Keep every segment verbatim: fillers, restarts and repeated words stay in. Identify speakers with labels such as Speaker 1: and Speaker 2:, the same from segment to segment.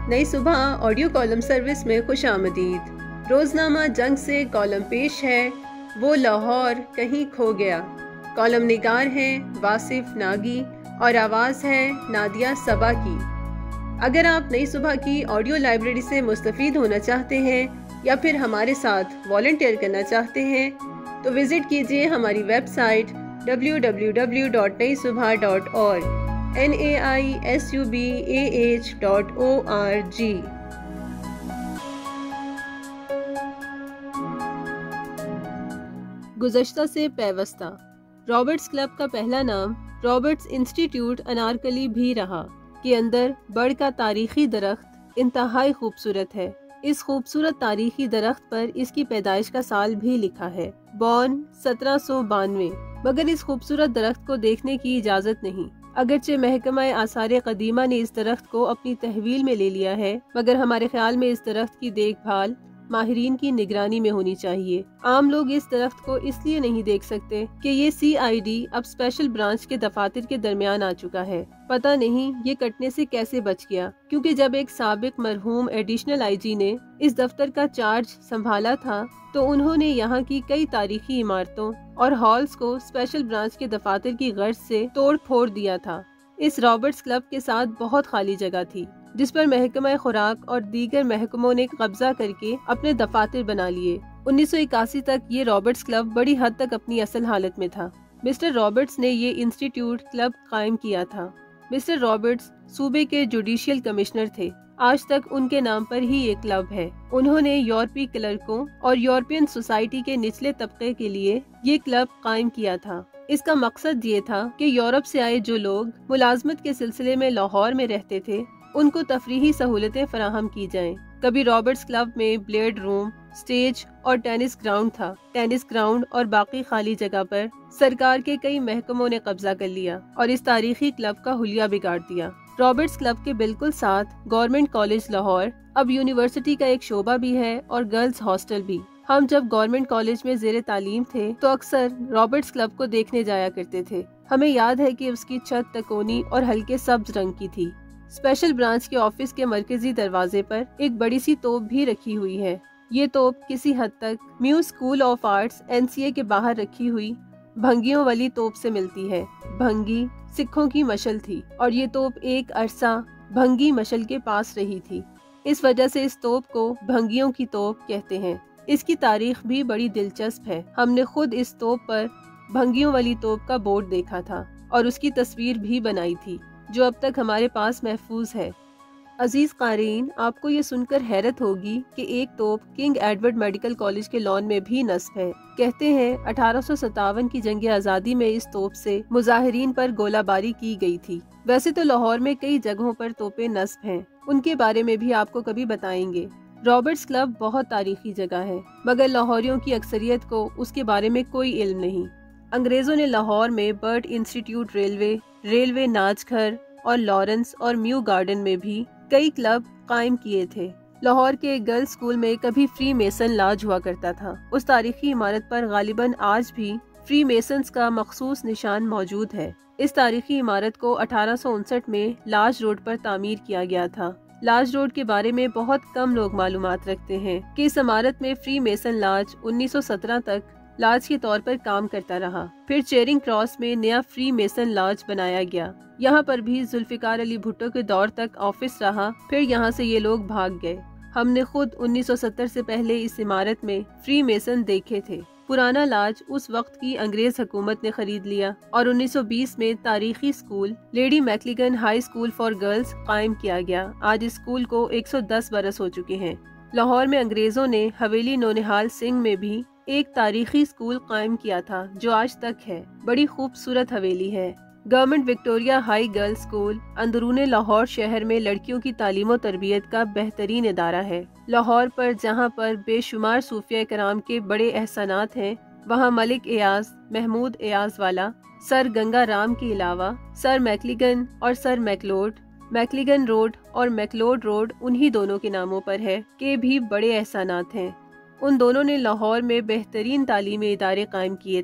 Speaker 1: نئی صبح audio column service میں خوش آمدید۔ روزنامہ جنگ سے کالم پیش ہے وہ لاہور کہیں کھو گیا۔ کالم نگار ہیں واصف ناگی اور آواز ہے نادیہ صبا کی۔ اگر آپ نئی صبح کی آڈیو لائبریری سے مستفید ہونا چاہتے ہیں یا پھر ہمارے ساتھ والنٹیئر کرنا چاہتے ہیں تو وزٹ کیجیے ہماری website W W W dot Nai Subah dot org N A I S U B A H dot O R G. گزشتہ سے پیوستہ۔ رابرٹس کلب کا پہلا نام رابرٹس انسٹیٹیوٹ انارکلی بھی رہا، کے اندر بڑ کا تاریخی درخت انتہائی خوبصورت ہے۔ اس خوبصورت تاریخی درخت پر اس کی پیدائش کا سال بھی لکھا ہے، بون سترہ سو بانوے، مگر اس خوبصورت درخت کو دیکھنے کی اجازت نہیں۔ اگرچہ محکمہ آثار قدیمہ نے اس درخت کو اپنی تحویل میں لے لیا ہے، مگر ہمارے خیال میں اس درخت کی دیکھ بھال ماہرین کی نگرانی میں ہونی چاہیے۔ عام لوگ اس درخت کو اس لیے نہیں دیکھ سکتے کہ یہ سی آئی ڈی اب اسپیشل برانچ کے دفاتر کے درمیان آ چکا ہے۔ پتہ نہیں یہ کٹنے سے کیسے بچ گیا، کیونکہ جب ایک سابق مرحوم ایڈیشنل آئی جی نے اس دفتر کا چارج سنبھالا تھا تو انہوں نے یہاں کی کئی تاریخی عمارتوں اور ہالز کو اسپیشل برانچ کے دفاتر کی غرض سے توڑ پھوڑ دیا تھا۔ اس رابرٹس کلب کے ساتھ بہت خالی جگہ تھی، جس پر محکمہ خوراک اور دیگر محکموں نے قبضہ کر کے اپنے دفاتر بنا لیے۔ انیس سو اکاسی تک یہ رابرٹس کلب بڑی حد تک اپنی اصل حالت میں تھا۔ مسٹر رابرٹس نے یہ انسٹیٹیوٹ کلب قائم کیا تھا۔ مسٹر رابرٹس صوبے کے جوڈیشل کمشنر تھے۔ آج تک ان کے نام پر ہی یہ کلب ہے۔ انہوں نے یورپی کلرکوں اور یورپین سوسائٹی کے نچلے طبقے کے لیے یہ کلب قائم کیا تھا۔ اس کا مقصد یہ تھا کہ یورپ سے آئے جو لوگ ملازمت کے سلسلے میں لاہور میں رہتے تھے ان کو تفریحی سہولتیں فراہم کی جائیں۔ کبھی رابرٹس کلب میں بلیڈ روم، سٹیج اور ٹینس گراؤنڈ تھا۔ ٹینس گراؤنڈ اور باقی خالی جگہ پر سرکار کے کئی محکموں نے قبضہ کر لیا اور اس تاریخی کلب کا حلیہ بگاڑ دیا۔ رابرٹس کلب کے بالکل ساتھ گورنمنٹ کالج لاہور اب یونیورسٹی کا ایک شعبہ بھی ہے اور گرلز ہاسٹل بھی۔ ہم جب گورنمنٹ کالج میں زیر تعلیم تھے تو اکثر رابرٹس کلب کو دیکھنے جایا کرتے تھے۔ ہمیں یاد ہے کہ اس کی چھت تکونی اور ہلکے سبز رنگ کی تھی۔ اسپیشل برانچ کے آفس کے مرکزی دروازے پر ایک بڑی سی توپ بھی رکھی ہوئی ہے۔ یہ توپ کسی حد تک Mayo School of Arts N C A کے باہر رکھی ہوئی بھنگیوں والی توپ سے ملتی ہے۔ بھنگی سکھوں کی مشل تھی اور یہ توپ ایک عرصہ بھنگی مشل کے پاس رہی تھی۔ اس وجہ سے اس توپ کو بھنگیوں کی توپ کہتے ہیں۔ اس کی تاریخ بھی بڑی دلچسپ ہے۔ ہم نے خود اس توپ پر بھنگیوں والی توپ کا بورڈ دیکھا تھا اور اس کی تصویر بھی بنائی تھی، جو اب تک ہمارے پاس محفوظ ہے۔ عزیز قارئین، آپ کو یہ سن کر حیرت ہوگی کہ ایک توپ کنگ ایڈورڈ میڈیکل کالج کے لان میں بھی نصب ہے۔ کہتے ہیں اٹھارہ سو ستاون کی جنگ آزادی میں اس توپ سے مظاہرین پر گولہ باری کی گئی تھی۔ ویسے تو لاہور میں کئی جگہوں پر توپیں نصب ہیں، ان کے بارے میں بھی آپ کو کبھی بتائیں گے۔ رابرٹس کلب بہت تاریخی جگہ ہے، مگر لاہوریوں کی اکثریت کو اس کے بارے میں کوئی علم نہیں۔ انگریزوں نے لاہور میں برٹ انسٹیٹیوٹ ریلوے، ریلوے ناچ گھر اور لارنس اور میو گارڈن میں بھی کئی کلب قائم کیے تھے۔ لاہور کے گرلز اسکول میں کبھی فری میسن لاج ہوا کرتا تھا۔ اس تاریخی عمارت پر غالباً آج بھی فری میسنز کا مخصوص نشان موجود ہے۔ اس تاریخی عمارت کو اٹھارہ سو انسٹھ میں لاج روڈ پر تعمیر کیا گیا تھا۔ لاج روڈ کے بارے میں بہت کم لوگ معلومات رکھتے ہیں کہ اس عمارت میں فری میسن لاج انیس سو سترہ تک لاج کے طور پر کام کرتا رہا۔ پھر چیرنگ کراس میں نیا فری میسن لاج بنایا گیا۔ یہاں پر بھی ذوالفقار علی بھٹو کے دور تک آفس رہا، پھر یہاں سے یہ لوگ بھاگ گئے۔ ہم نے خود انیس سو ستر سے پہلے اس عمارت میں فری میسن دیکھے تھے۔ پرانا لاج اس وقت کی انگریز حکومت نے خرید لیا اور انیس سو بیس میں تاریخی school Lady Maclagan High School for Girls قائم کیا گیا۔ آج اسکول کو ایک سو دس برس ہو چکے ہیں۔ لاہور میں انگریزوں نے حویلی نونہال سنگھ میں بھی ایک تاریخی اسکول قائم کیا تھا جو آج تک ہے۔ بڑی خوبصورت حویلی ہے۔ Government Victoria High Girls School اندرون لاہور شہر میں لڑکیوں کی تعلیم و تربیت کا بہترین ادارہ ہے۔ لاہور پر جہاں پر بے شمار صوفیہ کرام کے بڑے احسانات ہیں، وہاں ملک ایاز، محمود ایاز والا، سر گنگا رام کے علاوہ سر میکلیگن اور سر میکلوڈ، میکلیگن روڈ اور میکلوڈ روڈ انہی دونوں کے ناموں پر ہے کہ بھی بڑے احسانات ہیں۔ ان دونوں نے لاہور میں بہترین تعلیمی ادارے قائم کیے تھے۔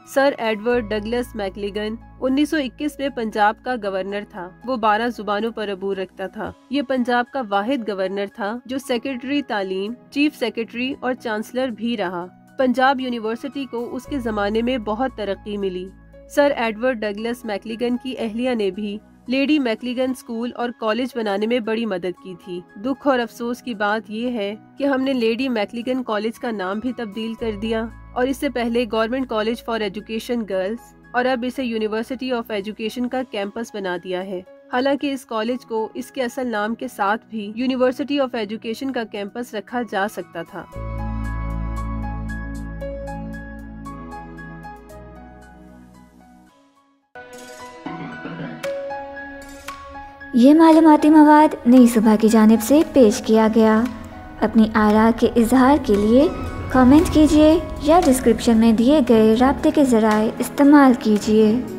Speaker 1: سر ایڈورڈ ڈگلس میکلیگن انیس سو اکیس میں پنجاب کا گورنر تھا۔ وہ بارہ زبانوں پر عبور رکھتا تھا۔ یہ پنجاب کا واحد گورنر تھا جو سیکرٹری تعلیم، چیف سیکرٹری اور چانسلر بھی رہا۔ پنجاب یونیورسٹی کو اس کے زمانے میں بہت ترقی ملی۔ سر ایڈورڈ ڈگلس میکلیگن کی اہلیہ نے بھی لیڈی میکلیگن اسکول اور کالج بنانے میں بڑی مدد کی تھی۔ دکھ اور افسوس کی بات یہ ہے کہ ہم نے لیڈی میکلیگن کالج کا نام بھی تبدیل کر دیا، اور اس سے پہلے Government College for Education Girls, اور اب اسے یونیورسٹی آف ایجوکیشن کا کیمپس بنا دیا ہے۔ حالانکہ اس کالج کو اس کے اصل نام کے ساتھ بھی یونیورسٹی آف ایجوکیشن کا کیمپس رکھا جا سکتا تھا۔
Speaker 2: یہ معلوماتی مواد نئی صبح کی جانب سے پیش کیا گیا۔ اپنی آراء کے اظہار کے لیے کامنٹ کیجیے یا ڈسکرپشن میں دیے گئے رابطے کے ذرائع استعمال کیجیے۔